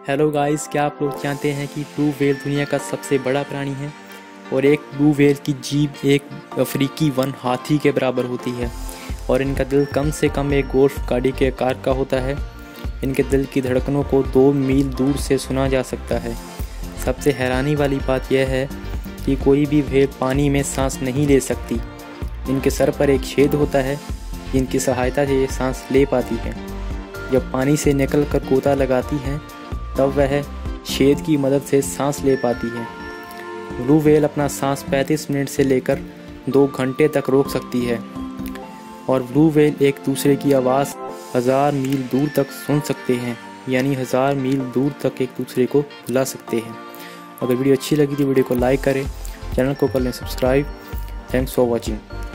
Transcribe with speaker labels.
Speaker 1: Hello guys, क्या आप लोग जानते हैं कि ब्लू व्हेल दुनिया का सबसे बड़ा प्राणी है और एक ब्लू व्हेल की जीभ एक अफ्रीकी वन हाथी के बराबर होती है और इनका दिल कम से कम एक गोल्फ गाड़ी के आकार का होता है। इनके दिल की धड़कनों को 2 मील दूर से सुना जा सकता है। सबसे हैरानी वाली बात यह है कि कोई भी व्हेल पानी में सांस नहीं ले सकती। इनके सर पर एक छेद होता है जिनकी सहायता से ये सांस ले पाती है। जब पानी से निकल कर गोता लगाती हैं तब वह छेद की मदद से सांस ले पाती है। ब्लू व्हेल अपना सांस 35 मिनट से लेकर 2 घंटे तक रोक सकती है और ब्लू व्हेल एक दूसरे की आवाज़ 1000 मील दूर तक सुन सकते हैं, यानी 1000 मील दूर तक एक दूसरे को बुला सकते हैं। अगर वीडियो अच्छी लगी तो वीडियो को लाइक करें, चैनल को कर लें सब्सक्राइब। Thanks for watching.